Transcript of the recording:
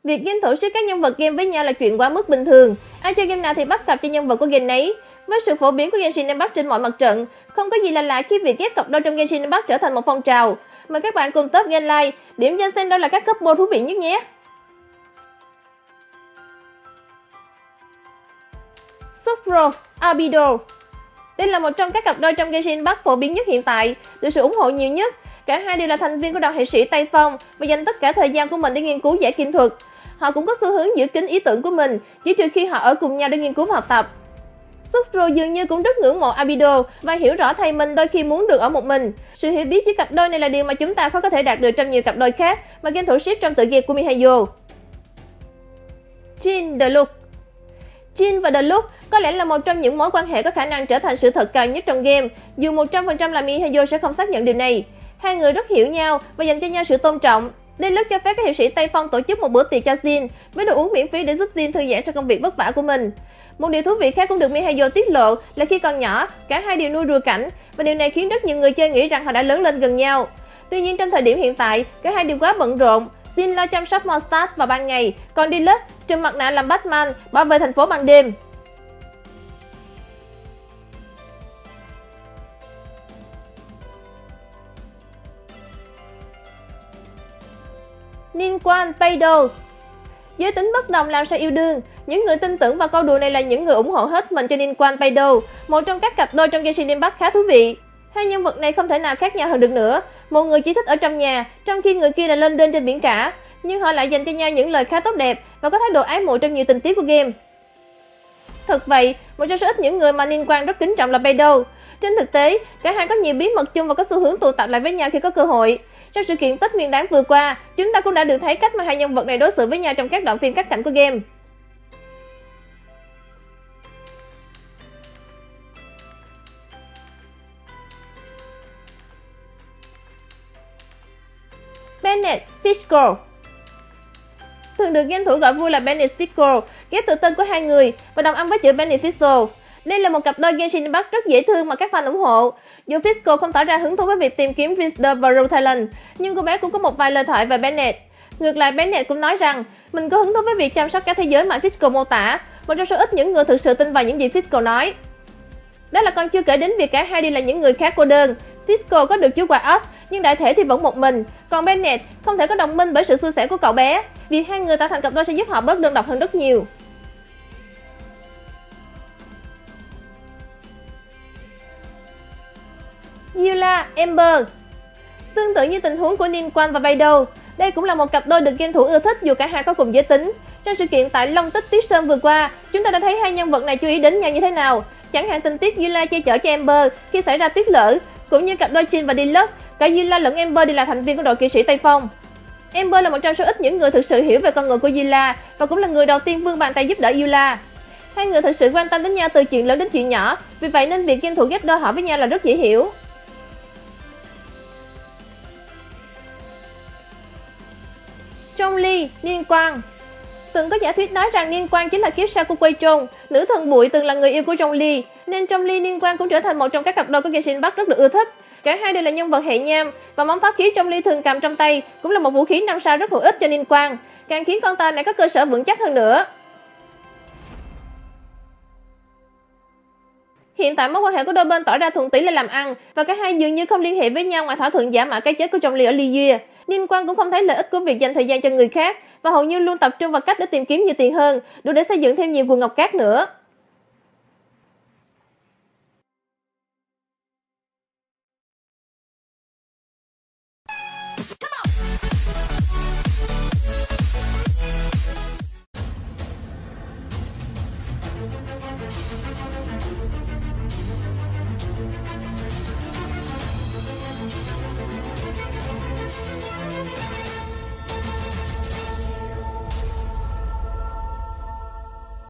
Việc game thủ siết các nhân vật game với nhau là chuyện quá mức bình thường. Ai chơi game nào thì bắt cặp cho nhân vật của game nấy. Với sự phổ biến của Genshin Impact trên mọi mặt trận, không có gì là lạ khi việc ghép cặp đôi trong Genshin Impact trở thành một phong trào. Mời các bạn cùng top Genline, điểm danh xem đâu là các couple thú vị nhất nhé. Sucrose, Albedo. Đây là một trong các cặp đôi trong Genshin Impact phổ biến nhất hiện tại, được sự ủng hộ nhiều nhất. Cả hai đều là thành viên của đoàn hệ sĩ Tây Phong và dành tất cả thời gian của mình để nghiên cứu giải kim thuật. Họ cũng có xu hướng giữ kín ý tưởng của mình, chỉ trừ khi họ ở cùng nhau để nghiên cứu và học tập. Sucrose dường như cũng rất ngưỡng mộ Albedo và hiểu rõ thầy mình đôi khi muốn được ở một mình. Sự hiểu biết giữa cặp đôi này là điều mà chúng ta khó có thể đạt được trong nhiều cặp đôi khác mà game thủ siết trong tựa game của miHoYo. Jin Deluxe. Jin và Deluxe có lẽ là một trong những mối quan hệ có khả năng trở thành sự thật cao nhất trong game, dù 100% là miHoYo sẽ không xác nhận điều này. Hai người rất hiểu nhau và dành cho nhau sự tôn trọng. Deluxe cho phép các hiệp sĩ Tây Phong tổ chức một bữa tiệc cho Jin với đồ uống miễn phí để giúp Jin thư giãn sau công việc vất vả của mình. Một điều thú vị khác cũng được miHoYo tiết lộ là khi còn nhỏ, cả hai đều nuôi rùa cảnh và điều này khiến rất nhiều người chơi nghĩ rằng họ đã lớn lên gần nhau. Tuy nhiên trong thời điểm hiện tại, cả hai đều quá bận rộn. Jin lo chăm sóc Mondstadt vào ban ngày, còn Deluxe trùm mặt nạ làm Batman bảo vệ thành phố ban đêm. Ningguang Beidou. Giới tính bất đồng làm sao yêu đương. Những người tin tưởng vào câu đùa này là những người ủng hộ hết mình cho Ningguang Beidou, một trong các cặp đôi trong Genshin Impact khá thú vị. Hai nhân vật này không thể nào khác nhau hơn được nữa. Một người chỉ thích ở trong nhà, trong khi người kia là lên đên trên biển cả, nhưng họ lại dành cho nhau những lời khá tốt đẹp và có thái độ ái muội trong nhiều tình tiết của game. Thật vậy, một trong số ít những người mà Ningguang rất kính trọng là Beidou. Trên thực tế, cả hai có nhiều bí mật chung và có xu hướng tụ tập lại với nhau khi có cơ hội. Trong sự kiện Tết Nguyên đán vừa qua, chúng ta cũng đã được thấy cách mà hai nhân vật này đối xử với nhau trong các đoạn phim cắt cảnh của game. Bennett Fischl. Thường được game thủ gọi vui là Bennett Fischl, ghép từ tên của hai người và đồng âm với chữ Bennett Fischl. Đây là một cặp đôi Genshin Impact rất dễ thương mà các fan ủng hộ. Dù Fischl không tỏ ra hứng thú với việc tìm kiếm Richter và Rose Talon, nhưng cô bé cũng có một vài lời thoại về Bennett. Ngược lại, Bennett cũng nói rằng mình có hứng thú với việc chăm sóc cả thế giới mà Fischl mô tả, một trong số ít những người thực sự tin vào những gì Fischl nói. Đó là còn chưa kể đến việc cả hai đều là những người khá cô đơn. Fischl có được chú quạ Oz, nhưng đại thể thì vẫn một mình, còn Bennett không thể có đồng minh bởi sự xui xẻo của cậu bé. Việc hai người tạo thành cặp đôi sẽ giúp họ bớt đơn độc hơn rất nhiều. Eula Ember. Tương tự như tình huống của Ningguang và Beidou, đây cũng là một cặp đôi được game thủ ưa thích dù cả hai có cùng giới tính. Trong sự kiện tại Long Tích Tuyết Sơn vừa qua, chúng ta đã thấy hai nhân vật này chú ý đến nhau như thế nào. Chẳng hạn tình tiết Eula che chở cho Ember khi xảy ra tuyết lở, cũng như cặp đôi Jin và Deluxe, cả Eula lẫn Ember đều là thành viên của đội kỵ sĩ Tây Phong. Ember là một trong số ít những người thực sự hiểu về con người của Eula và cũng là người đầu tiên vươn bàn tay giúp đỡ Eula. Hai người thực sự quan tâm đến nhau từ chuyện lớn đến chuyện nhỏ, vì vậy nên việc game thủ ghép đôi họ với nhau là rất dễ hiểu. Zhongli, Ningguang. Từng có giả thuyết nói rằng Ningguang chính là kiếp sau của Wei Zhong, nữ thần bụi từng là người yêu của Zhongli, nên Zhongli Ningguang cũng trở thành một trong các cặp đôi của Genshin Impact rất được ưa thích. Cả hai đều là nhân vật hệ nham và món pháp khí Zhongli thường cầm trong tay cũng là một vũ khí 5 sao rất hữu ích cho Ningguang, càng khiến con tàu này có cơ sở vững chắc hơn nữa. Hiện tại mối quan hệ của đôi bên tỏ ra thuận tỷ là làm ăn và cả hai dường như không liên hệ với nhau ngoài thỏa thuận giả mạo cái chết của Zhongli ở Liyue. Ningguang cũng không thấy lợi ích của việc dành thời gian cho người khác và hầu như luôn tập trung vào cách để tìm kiếm nhiều tiền hơn, đủ để xây dựng thêm nhiều quần ngọc cát nữa.